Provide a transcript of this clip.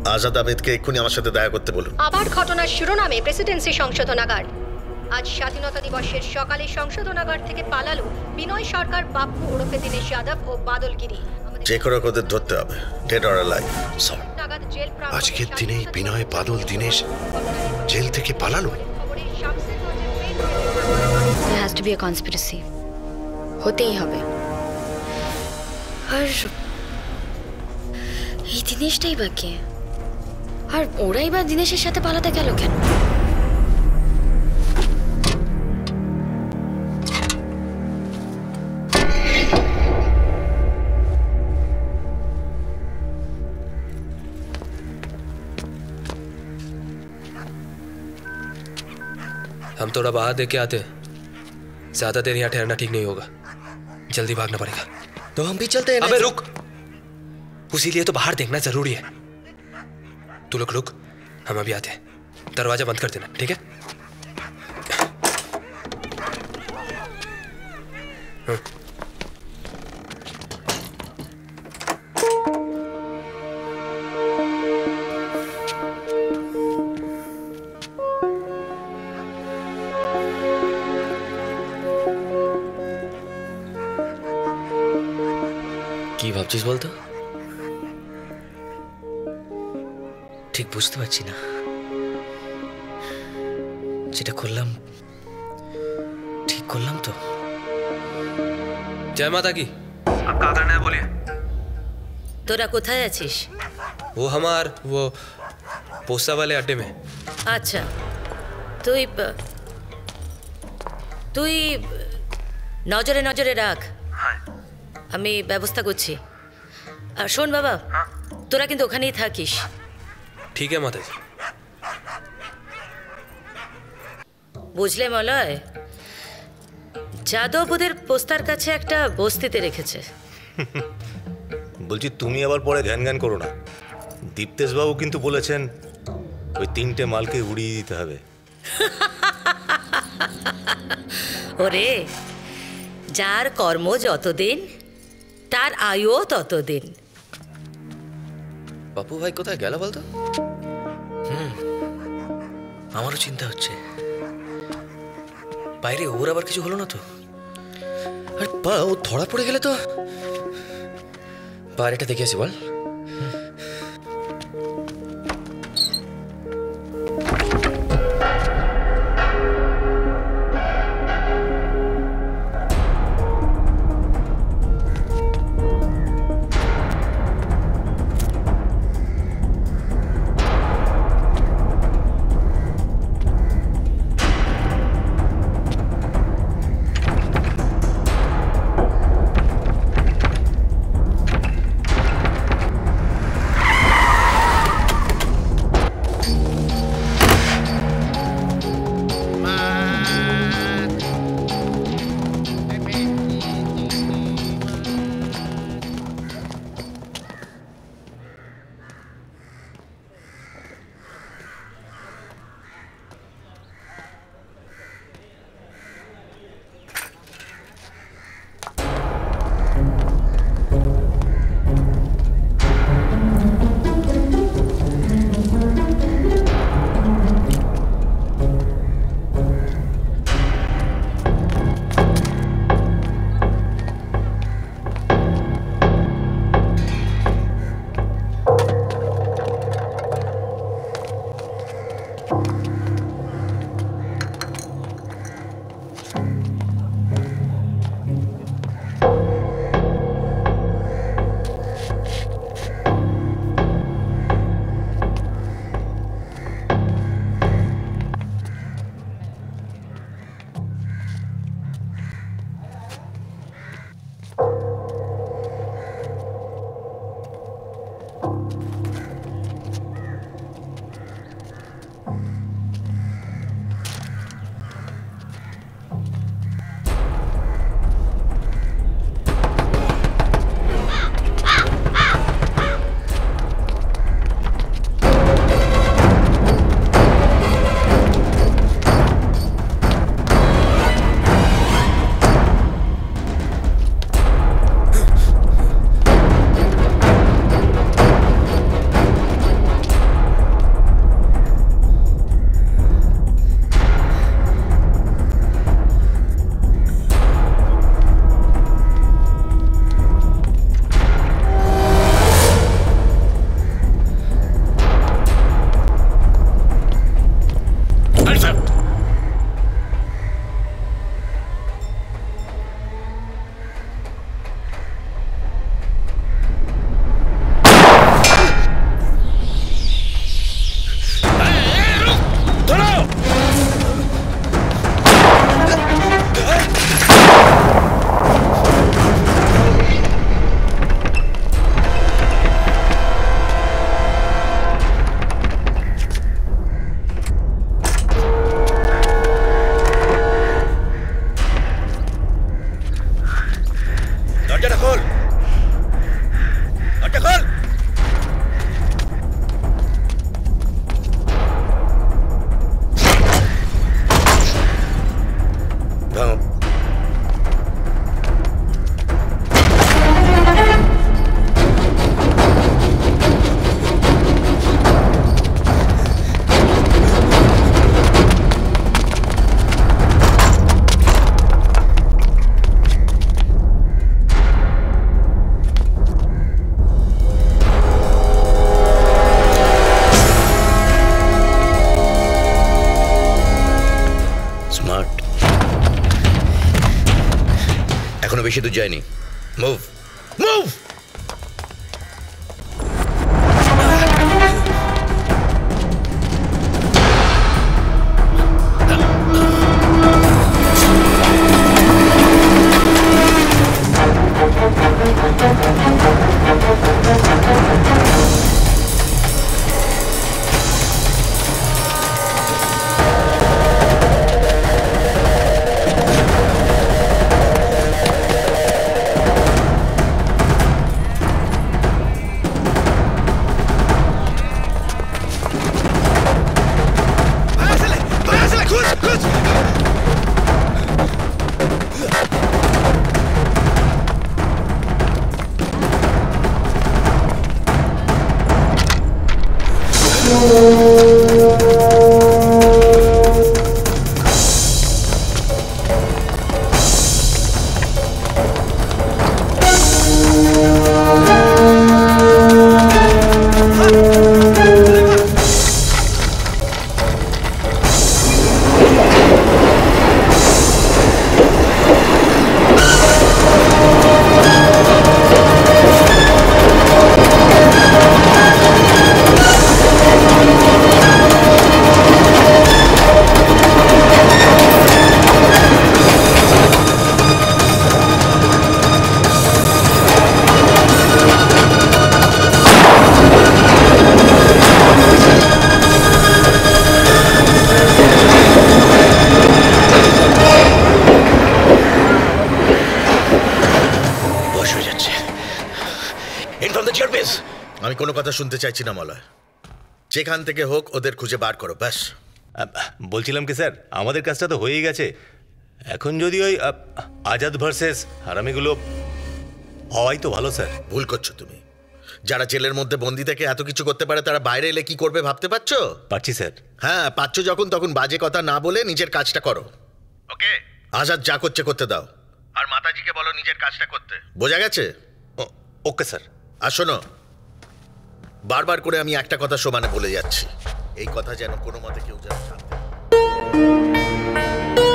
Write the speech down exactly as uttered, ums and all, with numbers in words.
আজাদ আহমেদকে এক্ষুনি আমার সাথে দেখা করতে বলুন। আবার ঘটনার শিরোনামে প্রেসিডেন্সি সংশোধনাগার। আজ স্বাধীনতা দিবসের সকালে সংশোধনাগার থেকে পালালো বিনয় সরকার, বাপ্পু ওরফে দীনেশ যাদব ও বাদলগিরি। যে করে ওদের ধরতে হবে, ডেড অর অ্যালাইভ। স্যার, আজকের দিনেই বিনয়, বাদল, দীনেশ জেল থেকে পালালো। There has to be a conspiracy. হতেই হবে। আর এই দীনেশটাই বা কে? আর ওরাই বা দীনেশের সাথে পালাতে গেল কেন? हम थोड़ा बाहर देख के आते हैं। ज्यादा देर यहाँ ठहरना ठीक नहीं होगा, जल्दी भागना पड़ेगा। तो हम भी चलते हैं। अबे रुक, उसी लिए तो बाहर देखना जरूरी है। तू लोग रुक, हम अभी आते हैं। दरवाजा बंद कर देना, ठीक है? हाँ। কি ভাবছিস বলতো? ঠিক বুঝতে পারছি না। যেটা করলাম ঠিক করলাম তো? जय माता की। अब क्या करना है बोलिए। তোরা কোথায় আছিস? वो हमार वो पोस्ता वाले अड्डे में। আচ্ছা, তুই তুই নজরে নজরে রাখ। আমি ব্যবস্থা করছি। আর শোন বাবা, তোরা কিন্তু ওখানেই থাকিস। ঠিক আছে মাতাজি। বুঝলে মলয়, যাদব ওদের পোস্তার কাছে একটা বস্তিতে রেখেছে। বলছি তুমি আবার পরে জ্ঞান জ্ঞান করো না। দীপ্তেশ বাবু কিন্তু বলেছেন ওই তিনটে মালকে উড়িয়ে দিতে হবে। ওরে, যার কর্ম যতদিন তার আয়ুও ততদিন। বাপু ভাই কোথায় গেল বলতো? হুম, আমারও চিন্তা হচ্ছে। বাইরে ওর আবার কিছু হলো না তো? আর বা ও ধরা পড়ে গেলে তো। বাইরেটা দেখে আসি বল। দরজাটা খোল, দরজা খোল। ভাঙো। এখনো বেশি দূর যায়নি। Move move. আমি কোনো কথা শুনতে চাইছি না মলয়, যেখান থেকে হোক ওদের খুঁজে বার করো ব্যাস। বলছিলাম কি স্যার, আমাদের কাজটা তো হয়েই গেছে। এখন যদি ওই আজাদ ভার্সেস হারামিগুলো হওয়াই তো ভালো স্যার। ভুল করছো তুমি। যারা জেলের মধ্যে বন্দি থেকে এত কিছু করতে পারে তারা বাইরে এলে কি করবে ভাবতে পারছো? পারছি স্যার। হ্যাঁ পাচ্ছ যখন, তখন বাজে কথা না বলে নিজের কাজটা করো। ওকে, আজাদ যা করছে করতে দাও, আর মাতাজিকে বলো নিজের কাজটা করতে। বোঝা গেছে? Okay sir. আর শোনো, বারবার করে আমি একটা কথা সমানে বলে যাচ্ছি, এই কথা যেন কোনো মতে কেউ যেন জানতে।